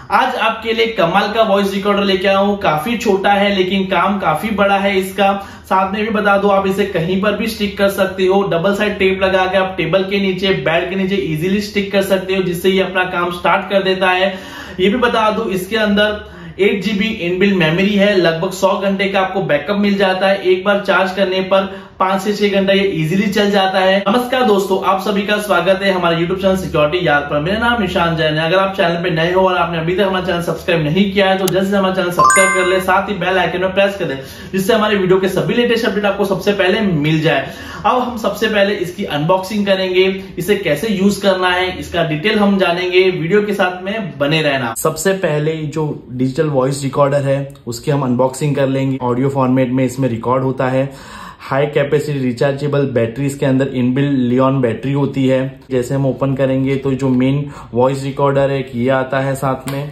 आज आपके लिए कमाल का वॉइस रिकॉर्डर लेके आया हूं। काफी छोटा है लेकिन काम काफी बड़ा है इसका। साथ में भी बता दो, आप इसे कहीं पर भी स्टिक कर सकते हो। डबल साइड टेप लगा के आप टेबल के नीचे, बेड के नीचे इजीली स्टिक कर सकते हो, जिससे ये अपना काम स्टार्ट कर देता है। ये भी बता दो, इसके अंदर 8 GB इनबिल्ट मेमोरी है। लगभग 100 घंटे का आपको बैकअप मिल जाता है। एक बार चार्ज करने पर 5 से 6 घंटा ये इजीली चल जाता है। नमस्कार दोस्तों, आप सभी का स्वागत है हमारे YouTube चैनल सिक्योरिटी यार पर। मेरा नाम निशान जैन है। अगर आप चैनल पे नए हो और आपने अभी तक हमारा चैनल सब्सक्राइब नहीं किया है तो जल्द से हमारा चैनल सब्सक्राइब कर ले, साथ ही बेल आइकन में प्रेस कर दे, जिससे हमारे वीडियो के सभी लेटेस्ट अपडेट आपको सबसे पहले मिल जाए। अब हम सबसे पहले इसकी अनबॉक्सिंग करेंगे, इसे कैसे यूज करना है इसका डिटेल हम जानेंगे। वीडियो के साथ में बने रहना। सबसे पहले जो डिजिटल वॉइस रिकॉर्डर है उसकी हम अनबॉक्सिंग कर लेंगे। ऑडियो फॉर्मेट में इसमें रिकॉर्ड होता है। हाई कैपेसिटी रिचार्जेबल बैटरी इसके अंदर इनबिल्ट लियोन बैटरी होती है। जैसे हम ओपन करेंगे तो जो मेन वॉइस रिकॉर्डर है ये आता है साथ में,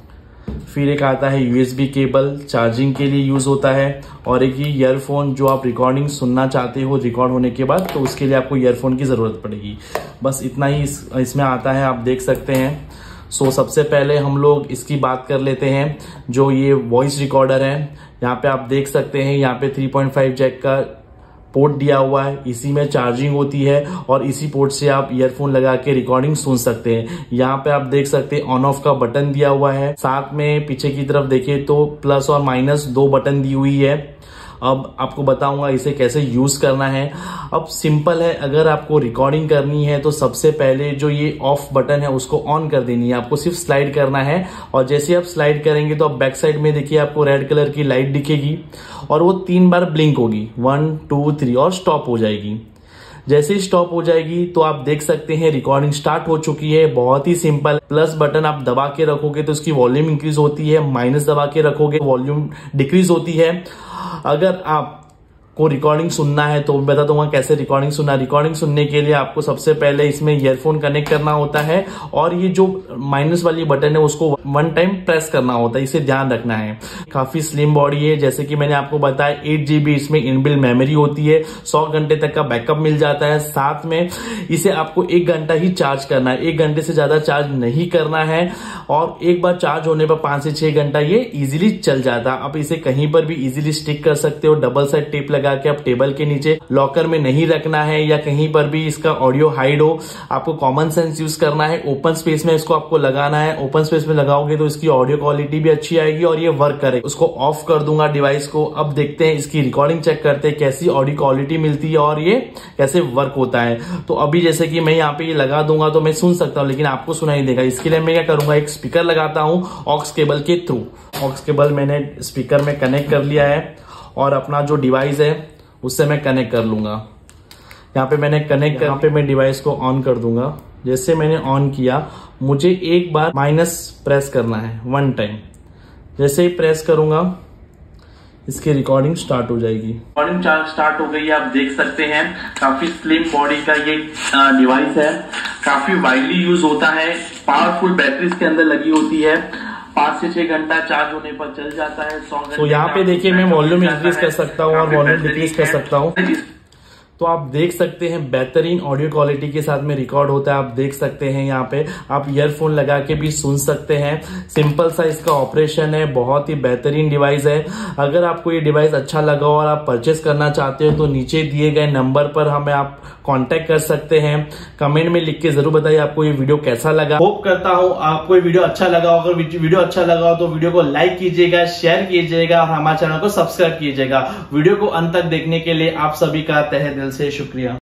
फिर एक आता है USB केबल, चार्जिंग के लिए यूज होता है, और एक ये ईयरफोन जो आप रिकॉर्डिंग सुनना चाहते हो रिकॉर्ड होने के बाद, तो उसके लिए आपको ईयरफोन की जरूरत पड़ेगी। बस इतना ही इसमें आता है, आप देख सकते हैं। सबसे पहले हम लोग इसकी बात कर लेते हैं। जो ये वॉइस रिकॉर्डर है, यहाँ पे आप देख सकते हैं, यहाँ पे 3.5 जैक का पोर्ट दिया हुआ है। इसी में चार्जिंग होती है और इसी पोर्ट से आप ईयरफोन लगा के रिकॉर्डिंग सुन सकते हैं। यहाँ पे आप देख सकते हैं ऑन ऑफ का बटन दिया हुआ है। साथ में पीछे की तरफ देखिए तो प्लस और माइनस 2 बटन दी हुई है। अब आपको बताऊंगा इसे कैसे यूज करना है। अब सिंपल है, अगर आपको रिकॉर्डिंग करनी है तो सबसे पहले जो ये ऑफ बटन है उसको ऑन कर देनी है। आपको सिर्फ स्लाइड करना है, और जैसे आप स्लाइड करेंगे तो आप बैक साइड में देखिए आपको रेड कलर की लाइट दिखेगी और वो 3 बार ब्लिंक होगी, 1 2 3, और स्टॉप हो जाएगी। जैसे ही स्टॉप हो जाएगी तो आप देख सकते हैं रिकॉर्डिंग स्टार्ट हो चुकी है। बहुत ही सिंपल। प्लस बटन आप दबा के रखोगे तो उसकी वॉल्यूम इंक्रीज होती है, माइनस दबा के रखोगे वॉल्यूम डिक्रीज होती है। अगर आप को रिकॉर्डिंग सुनना है तो बता दूंगा कैसे रिकॉर्डिंग सुनना। रिकॉर्डिंग सुनने के लिए आपको सबसे पहले इसमें ईयरफोन कनेक्ट करना होता है, और ये जो माइनस वाली बटन है उसको 1 टाइम प्रेस करना होता है, इसे ध्यान रखना है। काफी स्लिम बॉडी है, जैसे कि मैंने आपको बताया 8 GB इसमें इनबिल्ट मेमोरी होती है। 100 घंटे तक का बैकअप मिल जाता है। साथ में इसे आपको 1 घंटा ही चार्ज करना है, 1 घंटे से ज्यादा चार्ज नहीं करना है, और एक बार चार्ज होने पर 5 से 6 घंटा ये इजीली चल जाता है। आप इसे कहीं पर भी इजीली स्टिक कर सकते हो। डबल साइड टेप लगा के आप टेबल के नीचे, लॉकर में नहीं रखना है, या कहीं पर भी इसका ऑडियो हाइड हो। आपको कॉमन सेंस यूज करना है। ओपन स्पेस में इसको आपको लगाना है। ओपन स्पेस में लगाओगे तो इसकी ऑडियो क्वालिटी भी अच्छी आएगी और ये वर्क करेगा। उसको ऑफ कर दूंगा डिवाइस को। अब देखते हैं इसकी रिकॉर्डिंग चेक करते हैं कैसी ऑडियो क्वालिटी मिलती है और ये कैसे वर्क होता है। तो अभी जैसे कि मैं यहाँ पे ये लगा दूंगा तो मैं सुन सकता हूँ, लेकिन आपको सुनाई देगा। इसके लिए मैं क्या करूंगा, एक स्पीकर लगाता हूँ ऑक्स केबल के थ्रू। ऑक्स केबल मैंने स्पीकर में कनेक्ट कर लिया है, और अपना जो डिवाइस है उससे मैं कनेक्ट कर लूंगा। यहाँ पे मैंने कनेक्ट कर, यहाँ पे मैं डिवाइस को ऑन कर दूंगा। जैसे मैंने ऑन किया, मुझे एक बार माइनस प्रेस करना है 1 टाइम। जैसे ही प्रेस करूंगा इसकी रिकॉर्डिंग स्टार्ट हो जाएगी। रिकॉर्डिंग स्टार्ट हो गई है, आप देख सकते हैं। काफी स्लिम बॉडी का ये डिवाइस है, काफी वाइडली यूज होता है। पावरफुल बैटरी इसके अंदर लगी होती है। 5 से 6 घंटा चार्ज होने पर चल जाता है। 100 घंटे। तो यहाँ पे देखिए मैं वॉल्यूम इंक्रीज कर सकता हूँ और वॉल्यूम डिक्रीज कर सकता हूँ। तो आप देख सकते हैं बेहतरीन ऑडियो क्वालिटी के साथ में रिकॉर्ड होता है। आप देख सकते हैं यहाँ पे आप ईयरफोन लगा के भी सुन सकते हैं। सिंपल सा इसका ऑपरेशन है, बहुत ही बेहतरीन डिवाइस है। अगर आपको ये डिवाइस अच्छा लगा और आप परचेस करना चाहते हो तो नीचे दिए गए नंबर पर हमें आप कांटेक्ट कर सकते हैं। कमेंट में लिख के जरूर बताइए आपको ये वीडियो कैसा लगा। होप करता हूँ आपको ये वीडियो अच्छा लगा। अगर वीडियो अच्छा लगा हो तो वीडियो को लाइक कीजिएगा, शेयर कीजिएगा और हमारे चैनल को सब्सक्राइब कीजिएगा। वीडियो को अंत तक देखने के लिए आप सभी का तहे दिल से शुक्रिया।